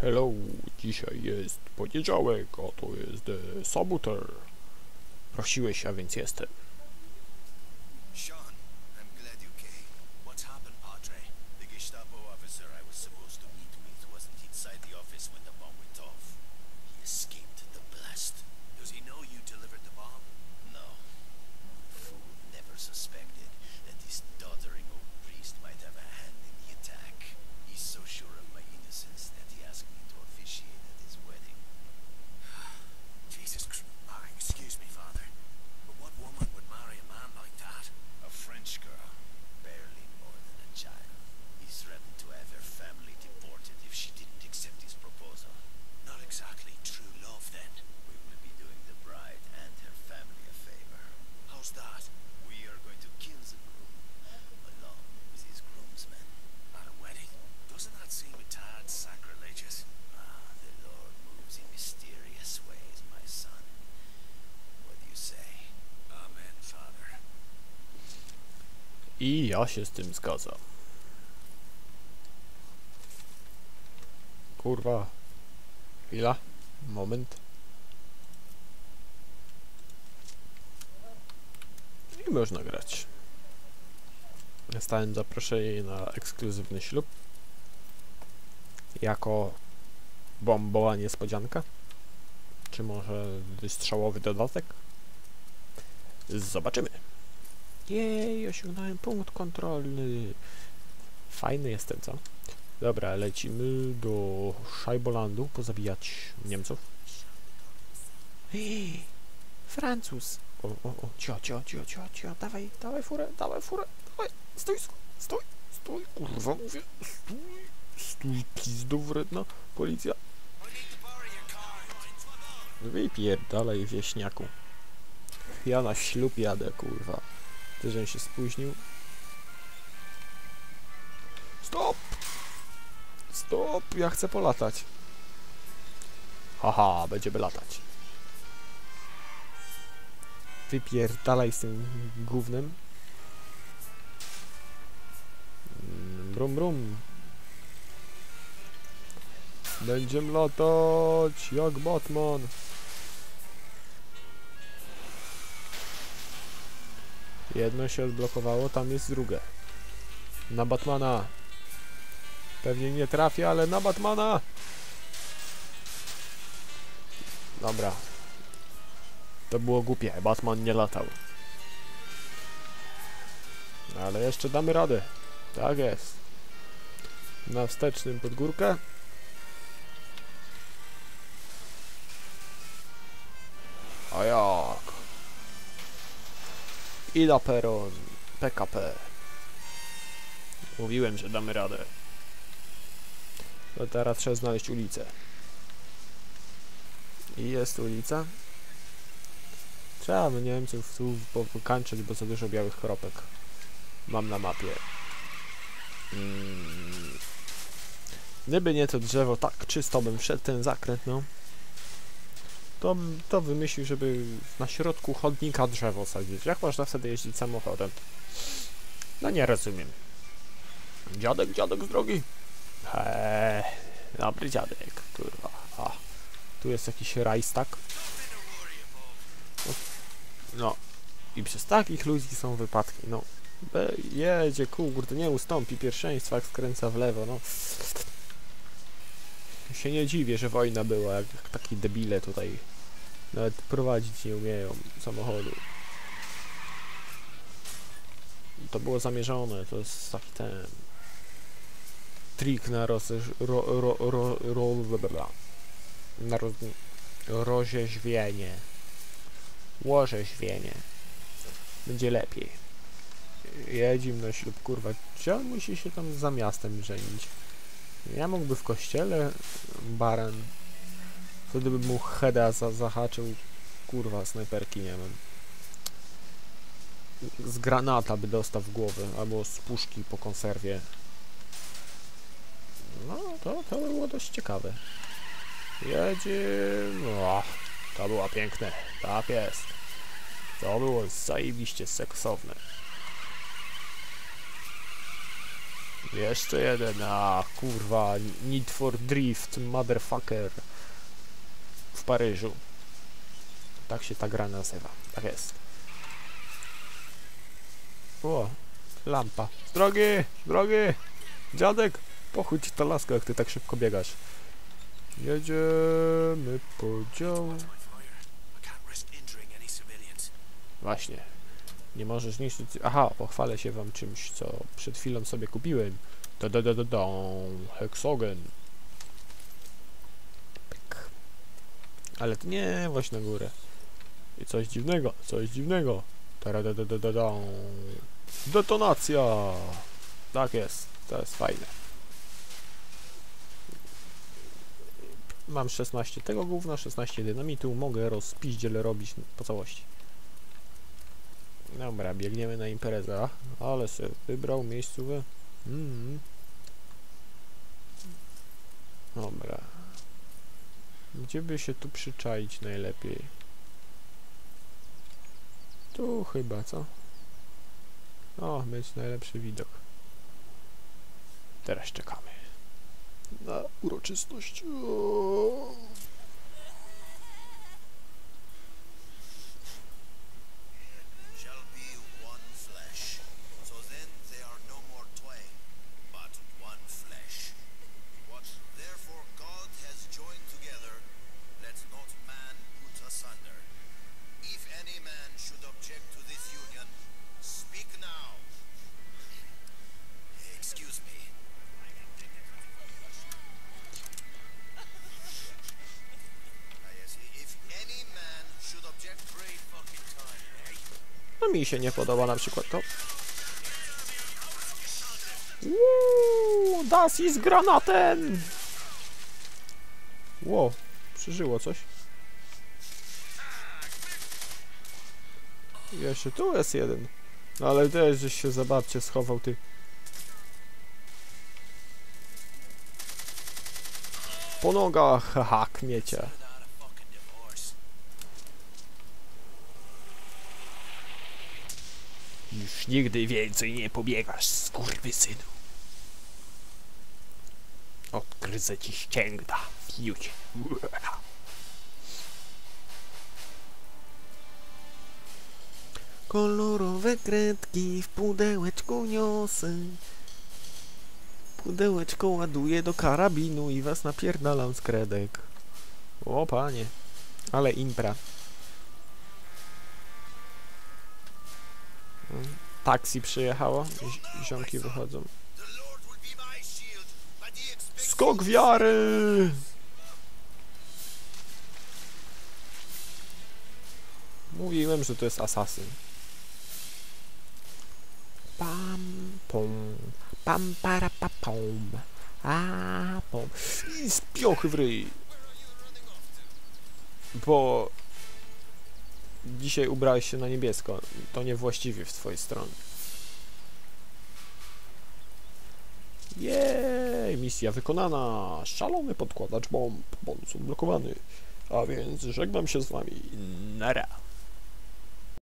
Hello, dzisiaj jest poniedziałek, a to jest Saboteur. Prosiłeś, a więc jestem. Sean, I'm glad you came. What's happened, Padre? The Gestapo officer I was supposed to meet with wasn't inside the office when the bomb went off. He escaped the blast. Does he know you delivered the bomb? No. Fool never suspected that this doddering old priest might have a hand in the attack. He's so sure of my innocence that he asked me to officiate at his wedding. Jesus Christ. Excuse me, Father. But what woman would marry a man like that? A French girl. Barely more than a child. He threatened to have her family deported if she didn't accept his proposal. Not exactly true love, then. We will be doing the bride and her family a favor. How's that? We are going to kill the groom, along with his groomsmen. At a wedding? Doesn't that seem a tad sacrilegious? Ah, the Lord moves in mysterious ways, my son. What do you say? Amen, Father. I ja się z tym zgadzam. Kurwa. Chwila. Moment. I można grać. Zostałem zaproszony na ekskluzywny ślub. Jako bombowa niespodzianka. Czy może wystrzałowy dodatek? Zobaczymy. Jej, osiągnąłem punkt kontrolny. Fajny jestem, co? Dobra, lecimy do Szajbolandu pozabijać Niemców. Francuz. O, cicho, dawaj furę, dawaj, stój, kurwa mówię, stój, pizdo wredna, policja. Wypierdalaj, wieśniaku. Ja na ślub jadę, kurwa. Ty, żebym się spóźnił. Stop, ja chcę polatać. Haha, będziemy latać. Wypierdalaj z tym gównem. Brum. Będziemy latać jak Batman. Jedno się odblokowało, tam jest drugie. Na Batmana. Pewnie nie trafię, ale na Batmana. Dobra. To było głupie, Batman nie latał. Ale jeszcze damy radę. Tak jest. Na wstecznym pod górkę. A jak? I na peron. PKP. Mówiłem, że damy radę. To teraz trzeba znaleźć ulicę. I jest ulica. Trzeba Niemców tu pokańczyć, bo za dużo białych kropek mam na mapie. Gdyby nie to drzewo, tak czysto bym wszedł ten zakręt, no. To wymyślił, żeby na środku chodnika drzewo sadzić. Jak można wtedy jeździć samochodem? No nie rozumiem. Dziadek z drogi. Dobry dziadek, kurwa. A, tu jest jakiś rajstak. No. I przez takich ludzi są wypadki, no. Jedzie, kurde, nie ustąpi pierwszeństwa, jak skręca w lewo, no. Się nie dziwię, że wojna była, jak taki debile tutaj. Nawet prowadzić nie umieją samochodu. To było zamierzone, to jest taki ten trik na rozrzeźwienie. Łorzeźwienie. Będzie lepiej. Jedzimy na ślub, kurwa. Czy on musi się tam za miastem żenić? Ja mógłby w kościele baran. Wtedy bym mu heada zahaczył. Kurwa, snajperki nie mam. Z granata by dostał w głowę, albo z puszki po konserwie. No, to było dość ciekawe. Jedziemy. To było piękne. Tak jest. To było zajebiście seksowne. Jeszcze jeden, a kurwa, Need for Drift, motherfucker. W Paryżu. Tak się ta gra nazywa, tak jest. O, lampa. Drogi, drogi, dziadek, pochódź ta laska, jak ty tak szybko biegasz. Jedziemy po dział. Właśnie. Nie możesz niszczyć... Aha, pochwalę się wam czymś, co przed chwilą sobie kupiłem. Heksogen. Pyk. Ale to nie, właśnie na górę. I coś dziwnego, coś dziwnego. Detonacja! Tak jest, to jest fajne. Mam 16 tego gówna, 16 dynamitu, mogę rozpiździel robić po całości. Dobra, biegniemy na imprezę, ale sobie wybrał miejscówę. Dobra. Gdzie by się tu przyczaić najlepiej? Tu chyba, co? O, mieć najlepszy widok. Teraz czekamy na uroczystość. No mi się nie podoba na przykład to. Das ist granatem! Ło, przeżyło coś. Jeszcze tu jest jeden. No ale też, żeś się za babcię schował, ty. Po nogach, haha, kmiecie. Już nigdy więcej nie pobiegasz, skurwysynu. Odgryzę ci ścięgna, fiucie. Kolorowe kredki w pudełeczku niosę. Pudełeczko ładuję do karabinu i was napierdalam z kredek. O panie, ale impra. Taksi przyjechało, ziomki wychodzą. Skok wiary! Mówiłem, że to jest asasyn. Pam, pom, pam, para, pa, pom. A, pom. I z piochy w ryj. Bo dzisiaj ubrałeś się na niebiesko. To niewłaściwie w twojej stronie. Jej, misja wykonana. Szalony podkładacz bomb. Bonus odblokowany. A więc żegnam się z wami. Nara.